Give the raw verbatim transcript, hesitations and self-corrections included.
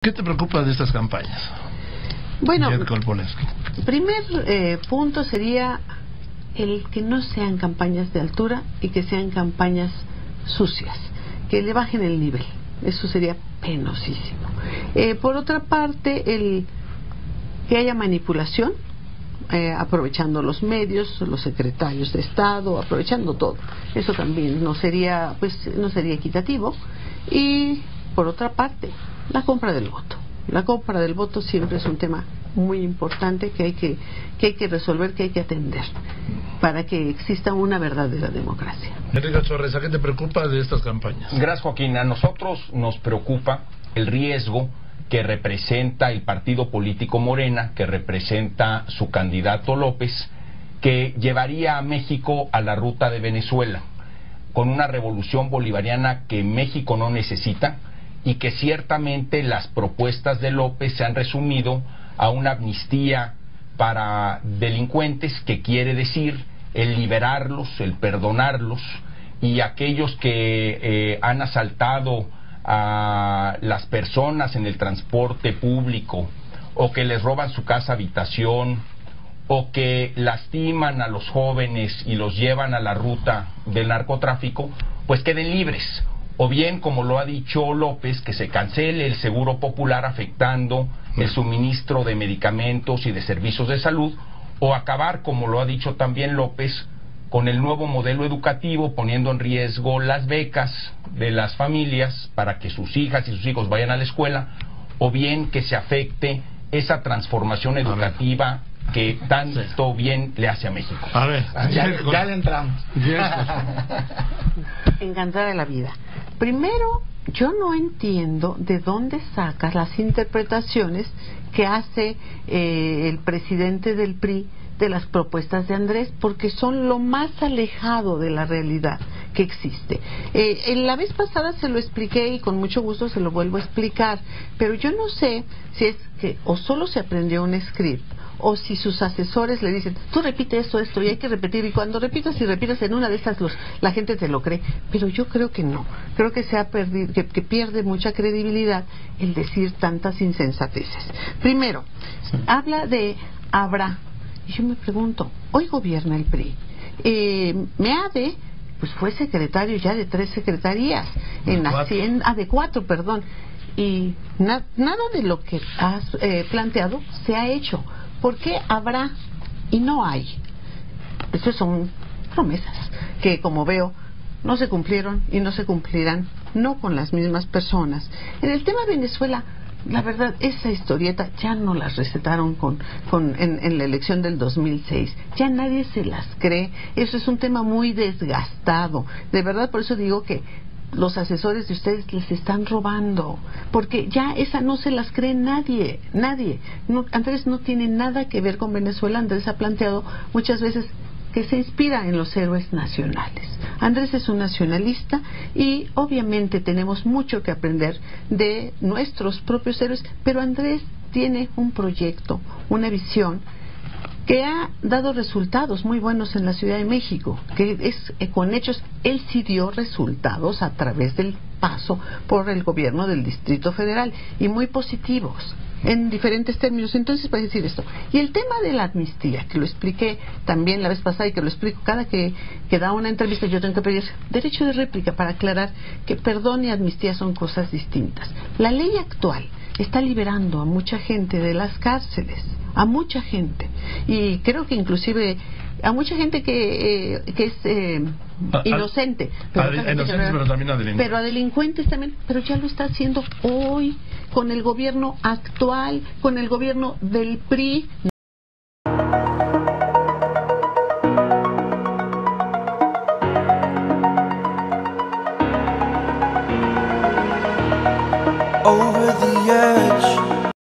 ¿Qué te preocupa de estas campañas? Bueno, primer eh, punto sería el que no sean campañas de altura y que sean campañas sucias, que le bajen el nivel. Eso sería penosísimo. Eh, por otra parte, el que haya manipulación, eh, aprovechando los medios, los secretarios de Estado, aprovechando todo. Eso también no sería, pues, no sería equitativo. Y por otra parte, la compra del voto. La compra del voto siempre es un tema muy importante que hay que, que hay que resolver, que hay que atender para que exista una verdadera democracia. Enrique Torres, ¿a qué te preocupa de estas campañas? Gracias, Joaquín. A nosotros nos preocupa el riesgo que representa el partido político Morena, que representa su candidato López, que llevaría a México a la ruta de Venezuela, con una revolución bolivariana que México no necesita, y que ciertamente las propuestas de López se han resumido a una amnistía para delincuentes, que quiere decir el liberarlos, el perdonarlos, y aquellos que eh, han asaltado a las personas en el transporte público, o que les roban su casa habitación, o que lastiman a los jóvenes y los llevan a la ruta del narcotráfico, pues queden libres. O bien, como lo ha dicho López, que se cancele el seguro popular afectando el suministro de medicamentos y de servicios de salud, o acabar, como lo ha dicho también López, con el nuevo modelo educativo, poniendo en riesgo las becas de las familias para que sus hijas y sus hijos vayan a la escuela, o bien que se afecte esa transformación educativa que tanto bien le hace a México. A ver, ya, ya le entramos. Encantada de la vida. Primero, yo no entiendo de dónde sacas las interpretaciones que hace eh, el presidente del P R I de las propuestas de Andrés, porque son lo más alejado de la realidad que existe. Eh, en la vez pasada se lo expliqué y con mucho gusto se lo vuelvo a explicar, pero yo no sé si es que o solo se aprendió un script, o si sus asesores le dicen, tú repite esto, esto, y hay que repetir, y cuando repitas y repitas en una de estas, los, la gente te lo cree. Pero yo creo que no, creo que se ha perdido, que, que pierde mucha credibilidad el decir tantas insensateces. Primero, sí. habla de habrá, y yo me pregunto, hoy gobierna el P R I. Eh, Meade, pues fue secretario ya de tres secretarías, en Hacienda, ah, de cuatro, perdón, y na, nada de lo que has eh, planteado se ha hecho. ¿Por qué habrá y no hay? Esas son promesas que, como veo, no se cumplieron y no se cumplirán, no con las mismas personas. En el tema de Venezuela, la verdad, esa historieta ya no las recetaron con, con en, en la elección del dos mil seis. Ya nadie se las cree. Eso es un tema muy desgastado. De verdad, por eso digo que los asesores de ustedes les están robando, porque ya esa no se las cree nadie, nadie. No, Andrés no tiene nada que ver con Venezuela. Andrés ha planteado muchas veces que se inspira en los héroes nacionales. Andrés es un nacionalista y obviamente tenemos mucho que aprender de nuestros propios héroes, pero Andrés tiene un proyecto, una visión que ha dado resultados muy buenos en la Ciudad de México, que es eh, con hechos. Él sí dio resultados a través del paso por el gobierno del Distrito Federal, y muy positivos en diferentes términos. Entonces, para decir esto, y el tema de la amnistía, que lo expliqué también la vez pasada y que lo explico cada que, que da una entrevista, yo tengo que pedir derecho de réplica para aclarar que perdón y amnistía son cosas distintas. La ley actual está liberando a mucha gente de las cárceles, a mucha gente, y creo que inclusive a mucha gente que, eh, que es eh, inocente, pero, a, a inocentes, pero también a delincuentes. Pero a delincuentes también, pero ya lo está haciendo hoy con el gobierno actual, con el gobierno del P R I.